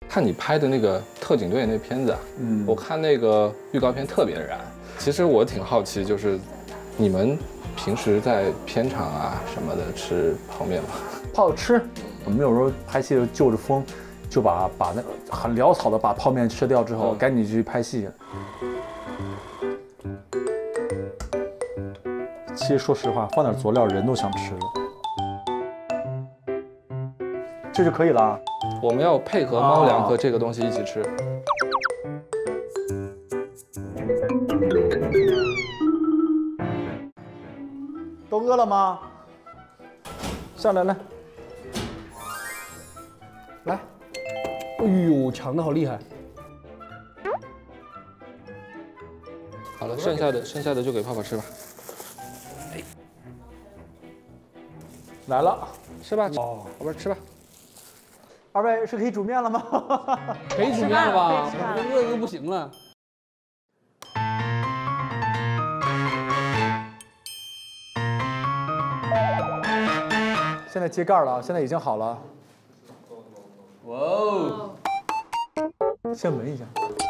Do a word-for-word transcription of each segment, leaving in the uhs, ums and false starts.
看你拍的那个特警队那片子啊，嗯，我看那个预告片特别燃。其实我挺好奇，就是你们平时在片场啊什么的吃泡面吗？ 泡着吃。我们有时候拍戏就着风，就把把那很潦草的把泡面吃掉之后，嗯、赶紧去拍戏。其实说实话，放点佐料人都想吃了。这就可以了。 我们要配合猫粮和这个东西一起吃。 都饿了吗？下来来，来。 哎呦，抢的好厉害！ 好了，剩下的剩下的就给泡泡吃吧。 来了， 吃吧，哦，宝贝吃吧。 二位是可以煮面了吗？ 可以煮面了吧？饿的都不行了。 现在揭盖了，现在已经好了。 哇哦！ 先闻一下。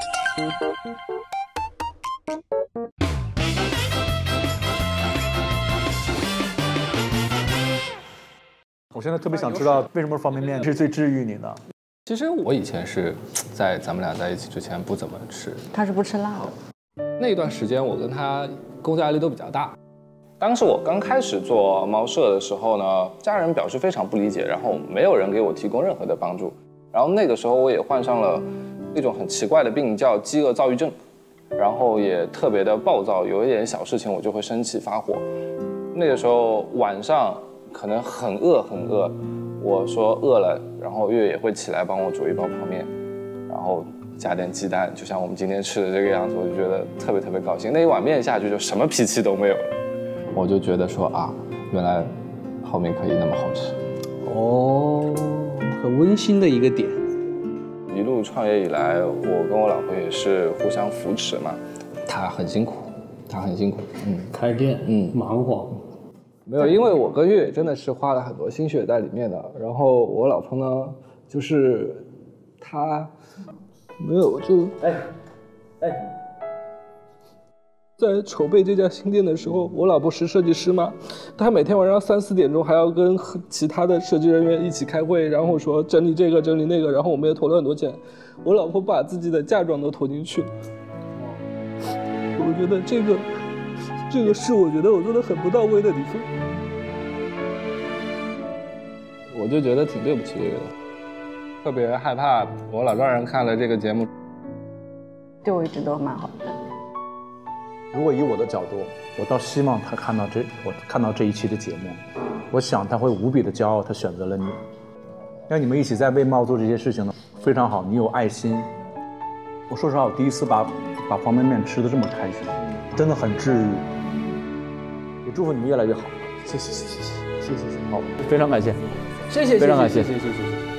我现在特别想知道，为什么方便面是最治愈你的？ 其实我以前是在咱们俩在一起之前不怎么吃， 他是不吃辣的。 那段时间我跟他工作压力都比较大。当时我刚开始做猫舍的时候呢，家人表示非常不理解，然后没有人给我提供任何的帮助。然后那个时候我也患上了一种很奇怪的病，叫饥饿躁郁症，然后也特别的暴躁，有一点小事情我就会生气发火。那个时候晚上可能很饿很饿，我说饿了，然后月月也会起来帮我煮一包泡面，然后加点鸡蛋，就像我们今天吃的这个样子，我就觉得特别特别高兴。那一碗面下去就什么脾气都没有了，我就觉得说啊，原来泡面可以那么好吃。 哦，很温馨的一个点。 一路创业以来，我跟我老婆也是互相扶持嘛。她很辛苦，她很辛苦，嗯， 开店，嗯，忙活。 没有，因为我跟月月真的是花了很多心血在里面的。然后我老婆呢，就是她没有就哎哎。在筹备这家新店的时候，我老婆是设计师嘛，她每天晚上三四点钟还要跟其他的设计人员一起开会，然后说整理这个整理那个，然后我们也投了很多钱，我老婆把自己的嫁妆都投进去了。我觉得这个这个是我觉得我做的很不到位的地方，我就觉得挺对不起这个的，特别害怕我老丈人看了这个节目。 对我一直都蛮好的。 如果以我的角度，我倒希望他看到这，我看到这一期的节目，我想他会无比的骄傲，他选择了你，让你们一起在为猫做这些事情呢，非常好，你有爱心。我说实话，我第一次把把方便面吃得这么开心，真的很治愈。也祝福你们越来越好。谢谢谢谢谢谢谢谢，好，非常感谢， 谢谢， 非常感谢， 谢谢谢谢谢谢。